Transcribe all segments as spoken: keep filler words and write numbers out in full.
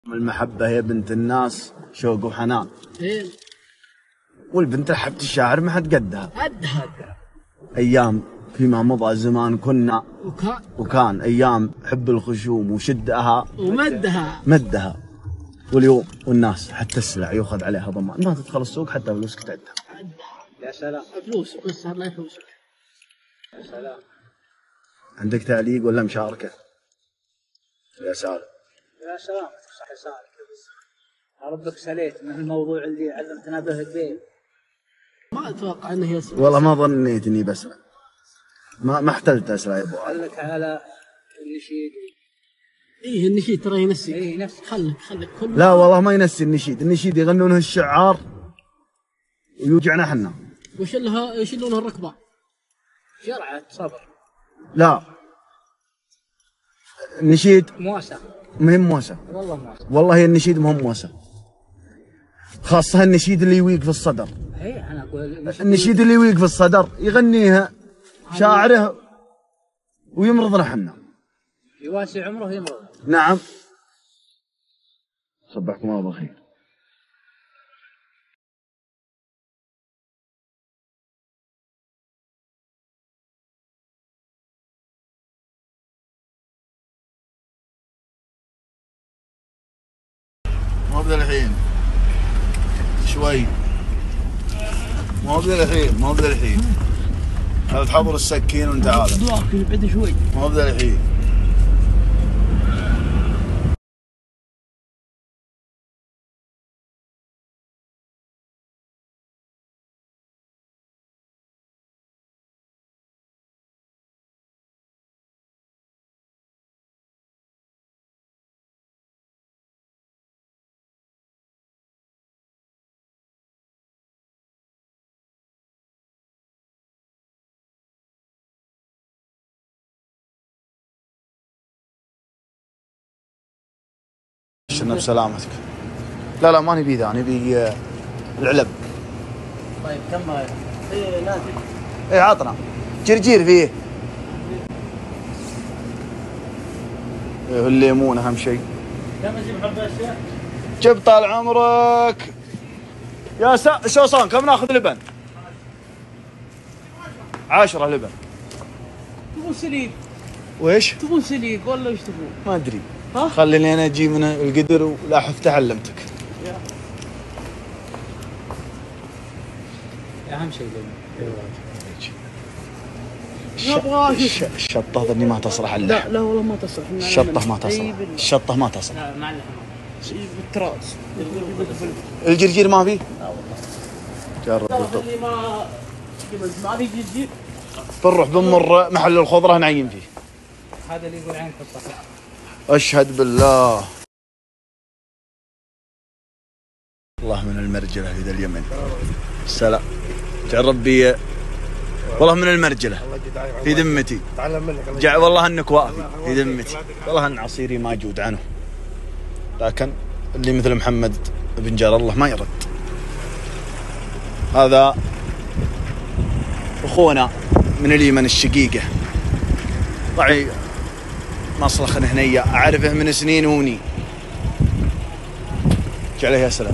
المحبة هي بنت الناس شوق وحنان. ايه. والبنت حبة الشاعر ما حد قدها. قدها. أيام فيما مضى زمان كنا وكان وكان أيام حب الخشوم وشدها ومدها مدها. واليوم والناس حتى السلع يؤخذ عليها ضمان، ما تدخل السوق حتى فلوسك تعدها. يا سلام. فلوس بس الله يفوزك. يا سلام. عندك تعليق ولا مشاركة؟ يا سالم. يا سلام صح يا سالم. ربك سليت من الموضوع اللي علمتنا به البيت. ما اتوقع انه يسرق. والله ما ظنيت اني بسرق. ما ما احتلت اسرع يا ابو علي. خلك على النشيد. ايه النشيد ترى ينسي. ايه نفسك. خلك خلك كل. لا والله ما ينسي النشيد، النشيد يغنونه الشعار ويوجعنا احنا. وش لها يشيلونها الركبه؟ جرعة صبر. لا النشيد مواساة. مهم موسى. والله مواساة. والله هي النشيد مهم موسى، خاصة النشيد اللي يويق في الصدر. ايه انا اقول النشيد اللي يويق في الصدر يغنيها شاعره ويمرضنا حنا. يواسي عمره يمرض. نعم. صبحكم الله بالخير. مو بذا الحين شوي، مو بذا الحين مو بذا الحين هذا تحضر السكين وتعال. دواك بعد شوي. مو بذا الحين. بسلامتك. لا لا ما نبي ذا، نبي العلب. طيب كم هاي؟ ايه لازم. ايه عطنا جرجير فيه. ايه الليمون اهم شيء. كم اجيب حبة اشياء؟ جب طال عمرك يا سا شوصان. كم ناخذ لبن؟ عشرة لبن. تبون سليق؟ ويش؟ تبون سليق ولا وش تبون؟ ما ادري. ها؟ خليني انا اجي من القدر ولا حفت علمتك. اهم شيء لبن. نبغى الشطة ظني ما تصلح اللحم. لا لا والله ما تصلح. الشطة ما تصلح. الشطة ما تصلح. لا مع اللحم. بالتراس. الجرجير ما فيه؟ لا والله. جرب الطب. اللي ما ما في جرجير. بنروح بنمر محل الخضرة نعين فيه. هذا اللي يقول عينك الصحيح. أشهد بالله. الله من المرجلة في ذا اليمن. السلام. جعل ربي والله من المرجلة في ذمتي. تعلم منك. جع والله انك وافي في ذمتي. والله ان عصيري ما جود عنه، لكن اللي مثل محمد بن جار الله ما يرد. هذا اخونا من اليمن الشقيقة، طعي مصلخ هنية اعرفه من سنين وني. جعله يا سلام.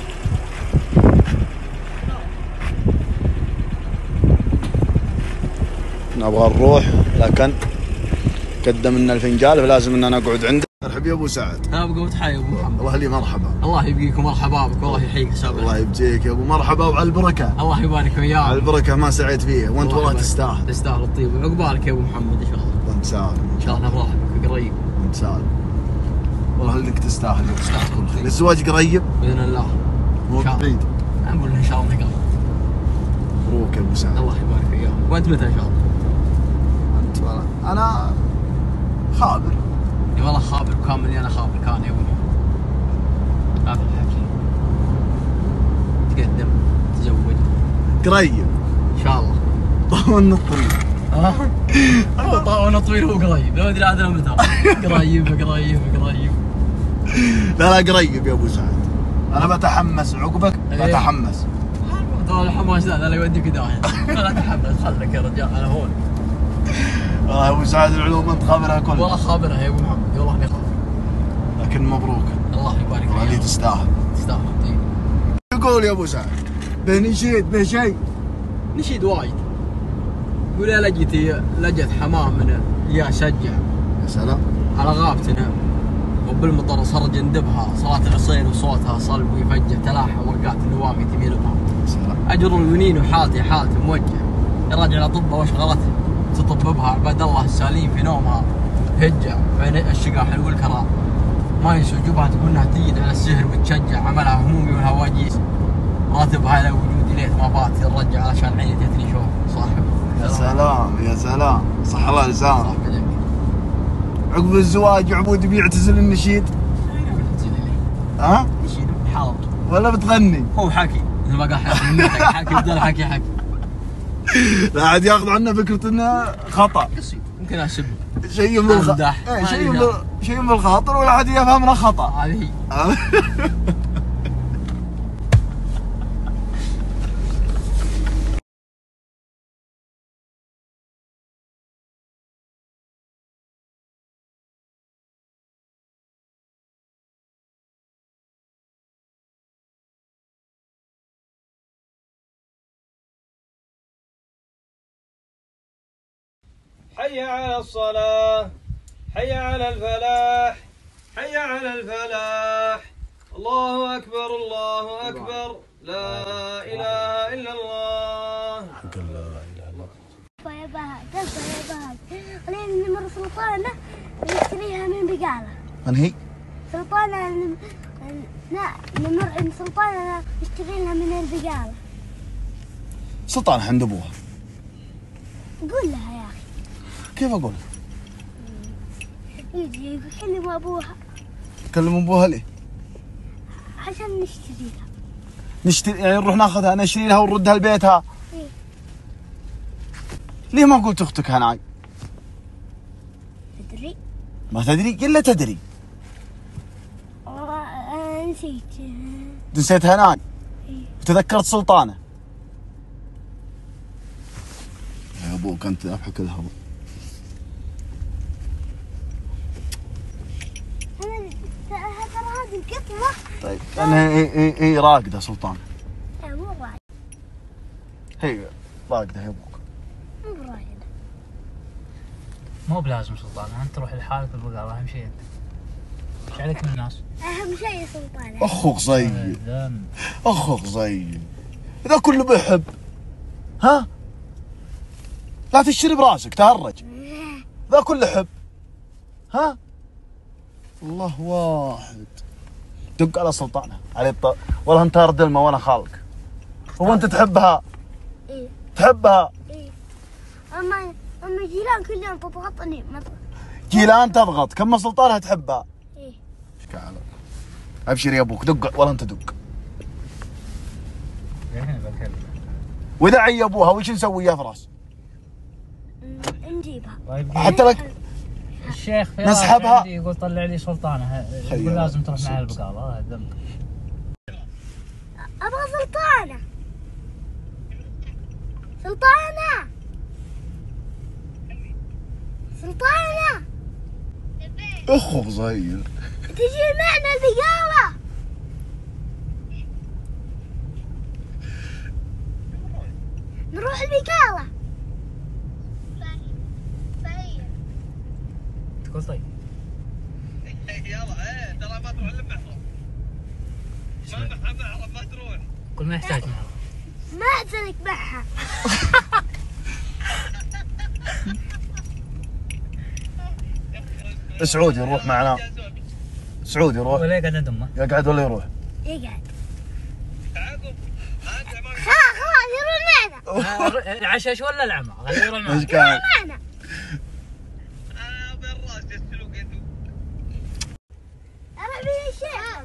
نبغى نروح لكن قدم لنا الفنجال فلازم اننا نقعد عنده. مرحبا يا ابو سعد. انا بقول تحيه يا ابو محمد. الله لي مرحبا. الله يبقيك ومرحبا بك والله يحييك سابق. الله يبجيك يا ابو مرحبا وعلى البركه. الله يبارك وياك. على البركه ما سعيت فيها وانت والله تستاهل. تستاهل الطيب وعقبالك يا ابو محمد ان شاء الله. وانت سالم ان شاء الله نراحبك قريب. وانت سالم. والله انك تستاهل تستاهل كل خير. الزواج قريب باذن الله. مو بعيد. نقول ان شاء الله قريب. مبروك يا ابو سعد. الله يبارك وياك. وانت متى ان شاء الله؟ انت والله انا خابر. اي والله خابر وكامل. انا خابر كان يا ابو محمد. لا تضحك لي. تقدم تزوج قريب ان شاء الله. طولنا الطريق. ها؟ والله طولنا طويل هو قريب. لا ادري عاد متى. قريب قريب قريب. لا لا قريب يا ابو سعد. انا بتحمس عقبك. بتحمس. طول الحماس ذا لا يوديك داهيه. لا تحمس خلك يا رجال انا هون. والله يا ابو سعد العلوم انت خابرها كلها. والله خابرها يا ابو محمد والله اني خابر. لكن مبروك. الله تستاهل. تستاهل. طيب يقول يا ابو سعد بنشيد بشيء. نشيد وايد. يقول يا لجتي لجت حمام من يا شجع. يا سلام. على غابتنا وبالمطر صرج ندبها صلاة العصير وصوتها صلب ويفجع تلاحى ورقات النوامي تميل بها. يا سلام. اجر الونين وحالتي حالتي موجه يراجع الاطباء وشغلتها تطببها عباد الله السالين في نومها هجع بين الشقاح والكرام ما ينسوا جبهة تقول انها تجد على السهر وتشجع عملها همومي والهواجيس راتبها على وجودي ليت ما بات الرجع علشان عيني تتني شوف صاحب. يا سلام يا سلام صح الله لسانك. صاحب لك. عقب الزواج عبود بيعتزل النشيد. ها؟ نشيد حاضر ولا بتغني؟ هو حكي مثل ما قال حكي حكي بدل حكي حكي. لا عاد ياخذ عنا فكرة انه خطأ. قصيد يمكن اسب شيء من الخ... امدح ايه شيء من شيء من الخاطر ولا حد يفهم انه خطأ. هذه هي. حي على الصلاة، حي على الفلاح، حي على الفلاح. الله أكبر الله أكبر، لا إله إلا الله. حق لا اله الا الله. يا بهاء قصة يا بهاء خلينا نمر سلطانة نشتريها من بقالة. من هي؟ سلطانة نم... لا نمر سلطانة نشتري لها من البقالة. سلطان عند ابوها. قول لها يا أخي. كيف اقول؟ يجي يكلم أبوها. كلم ابوها ليه؟ عشان نشتريها. نشتري يعني نروح ناخذها نشتري لها ونردها لبيتها. إيه. ليه ما قلت اختك هناي؟ تدري؟ ما تدري الا تدري. آه نسيت. نسيت هناي. إيه. وتذكرت سلطانة. يا ابوك انت ابحك الهواء. أنا ترى هذه القطة. طيب انا هي, هي, هي راقدة سلطانة. لا مو رايدة. هي راقدة يا ابوك. مو رايدة. مو بلازم سلطان، انت تروح لحالك والبقالة اهم شيء انت. ايش عليك من الناس؟ أهم شيء يا سلطان. اخوك زين. ذم. اخوك زين. اذا كله بيحب ها؟ لا تشتري براسك تهرج. ذا كله حب ها؟ الله واحد. دق على سلطانة علي الط... والله انت دلمة وانا خالك. هو انت تحبها؟ إيه. تحبها؟ إيه. أما أما جيران كل يوم تضغطني. جيلان تضغط كم سلطانها تحبها؟ إيه. ايش كعلك؟ ابشر يا ابوك دق والله انت دق. الحين بكلم. واذا عي ابوها وش نسوي يا فراس؟ نجيبها. طيب حتى لك الشيخ فراس نسحبها. عندي يقول طلع لي سلطانة، يقول لازم تروح معي البقالة. هذا ذنب. أبغى سلطانة. سلطانة. سلطانة. اخوك زين. تجي معنا البقالة. نروح البقالة. تقول طيب. يلا ايه ترى ما تروح الا بمحرم. ما معها محرم ما تروح. قل ما يحتاج معه. ما أحزنك معها. سعود يروح معنا. سعود يروح. ولا يقعد عند امه. يقعد ولا يروح؟ يقعد. تعاقب. خلاص خلاص يروح معنا. العشاش ولا العمى؟ خليه يروح معه. ايش كان؟ معنا. اه بالراس يستلوك انتم. أروح بين الشيخ.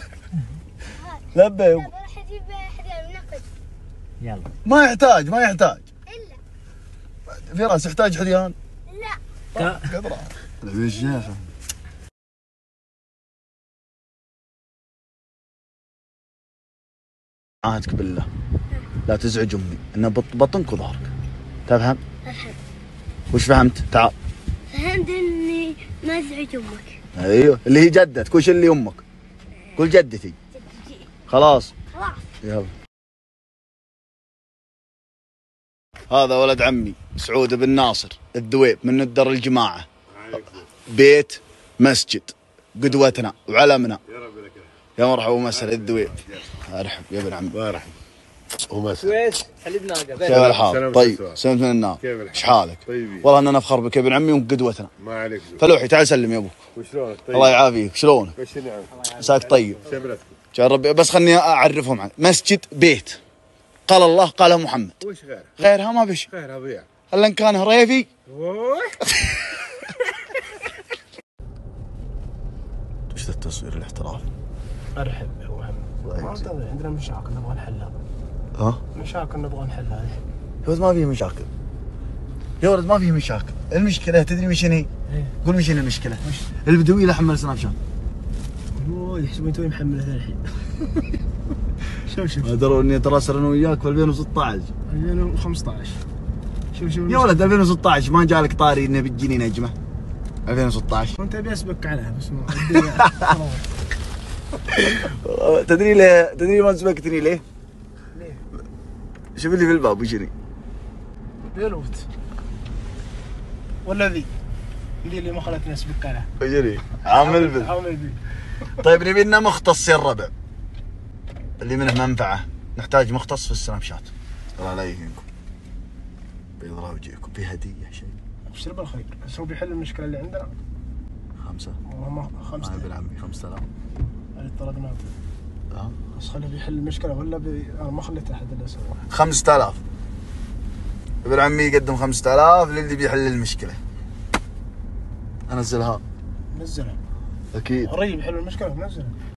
لبى لا بروح أجيب حدا من نقد. يلا. ما يحتاج ما يحتاج. إلا. فراس يحتاج حديان. لا. قدره. لبى الشيخ. عهدك بالله لا تزعج امي انها بطنك وظهرك. تفهم؟ أفهم. وش فهمت؟ تعال. فهمت إني ما أزعج أمك. ايوه اللي هي جدتك. وش اللي امك؟ قول جدتي. خلاص خلاص. يلا. هذا ولد عمي سعود بن ناصر الذويب من الدر الجماعة. بيت مسجد قدوتنا وعلمنا. يا رب لك يا مرحبا ومسهلا الذويب. ارحب يا ابن عمي. مرحبا ومسهلا. كويس حليب ناقه. كيف الحال؟ سلامة طيب السؤال. سلمت من النار. كيف الحال؟ ايش حالك؟ طيبين. والله انا نفخر بك يا ابن عمي وقدوتنا. ما عليك زود. فلوحي تعال سلم يا ابوك. وشلونك طيب؟ الله يعافيك شلونك؟ بشرني عنك. عساك طيب. شبلتكم. جرب بس خلني اعرفهم عنه. مسجد بيت قال الله قالها محمد. وش غيره؟ غيرها ما بش. غيرها ضيع. الا ان كان هريفي. وش ذا التصوير الاحترافي؟ ارحب يا ابو محمد. ما تدري عندنا مشاكل نبغى نحلها. ها؟ مشاكل نبغى نحلها الحين. يا ولد ما فيه مشاكل. يا ولد ما فيه مشاكل، المشكلة تدري وش هي؟ ايه قول وش هي المشكلة؟ البدوي له حمل سناب شات. اوه يحسبون توي محمله الحين. شوف شوف ما دروا اني اتراسل انا وياك في ألفين وستة عشر. ألفين وخمسطعش. شوف شوف يا ولد ألفين وستة عشر ما جالك طاري انه بتجيني نجمة. ألفين وستة عشر. كنت ابي اسبك عليها بس ما تدري ليه؟ تدري ما سبقتني ليه؟ ليه؟ شوف اللي في الباب وش هي؟ بيلوت ولا ذي ذي اللي ما خلتني اسبك عليها. وش هي؟ عامل بل. عامل ذي. طيب نبي لنا مختص يا الربع اللي منه منفعة. نحتاج مختص في السناب شات. الله لا يهينكم. بيض الله وجهكم في هدية شيء. ابشر بالخير بس هو بيحل المشكله اللي عندنا. خمسة. والله ما ما خمسة. ابن عمي خمسة آلاف. اللي طردناه. ها؟ بس خليه بيحل المشكله ولا بي... انا ما خليت احد الا يسويها. خمسة آلاف. ابن عمي يقدم خمسة آلاف للي بيحل المشكلة. انزلها. نزلها. اكيد. قريب يحل المشكله نزلها.